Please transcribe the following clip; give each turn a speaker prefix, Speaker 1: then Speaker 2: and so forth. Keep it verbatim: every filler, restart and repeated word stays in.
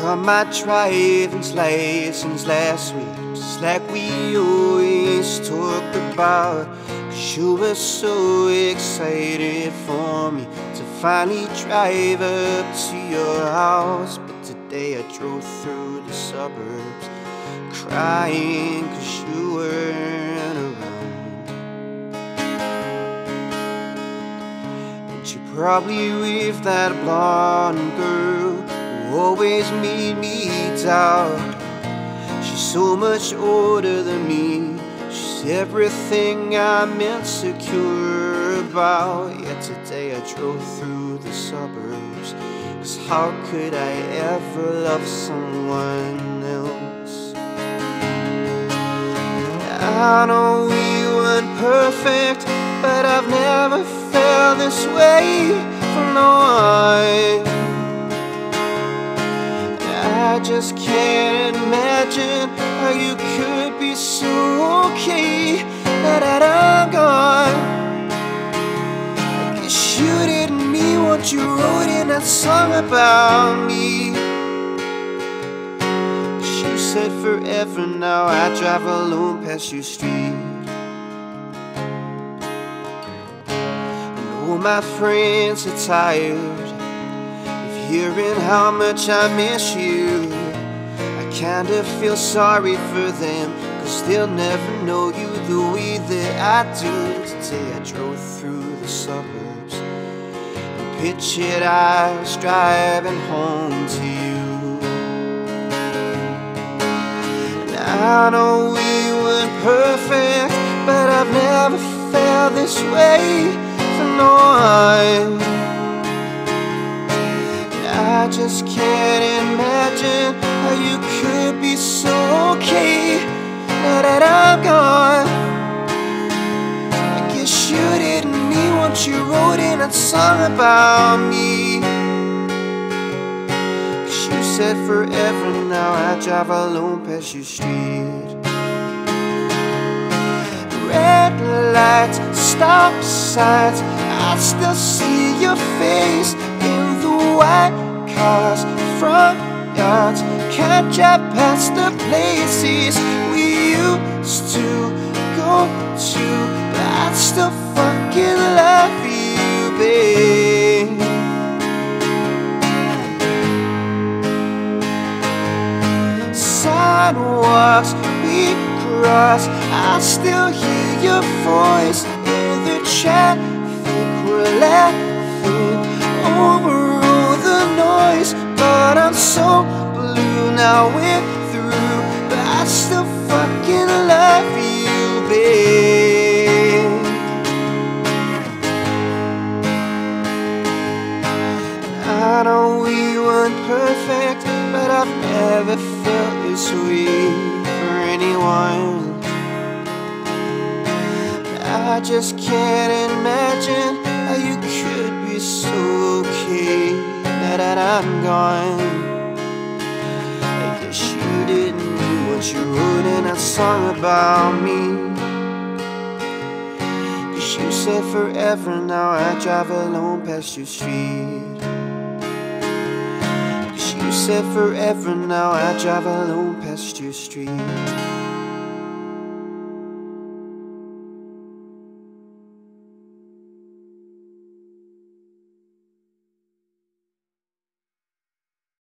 Speaker 1: got my driving license last week, just like we always talked about. Cause you were so excited for me to finally drive up to your house. But today I drove through the suburbs crying cause you weren't around. And you're probably with that blonde girl who always made me doubt. She's so much older than me, she's everything I'm insecure about. Yet today I drove through the suburbs, cause how could I ever love someone else? I know we weren't perfect, but I've never felt this way for no one. I just can't imagine how you could be so okay now that I'm gone. I guess you didn't mean what you wrote in that song about me. You said forever, now I drive alone past your street. And all my friends are tired hearing how much I miss you. I kinda feel sorry for them, cause they'll never know you the way that I do. Today I drove through the suburbs and pictured I was driving home to you. And I know we weren't perfect, but I've never felt this way for no one. I just can't imagine how you could be so okay now that I'm gone. I guess you didn't mean what you wrote in that song about me. Cause you said forever, now I drive alone past your street. Red lights, stop signs, I still see your face in the white cars, front yards, can't drive past the places we used to go to, but I still fucking love you, babe. Sidewalks we cross, I still hear your voice in the traffic. We're laughing over noise, but I'm so blue now we're through, but I still fucking love you, babe. I know we weren't perfect, but I've never felt this way for anyone. I just can't imagine how you could be so okay now that I'm gone. I guess you didn't mean what you wrote in that song about me. Cause you said forever, now I drive alone past your street. Cause you said forever, now I drive alone past your street.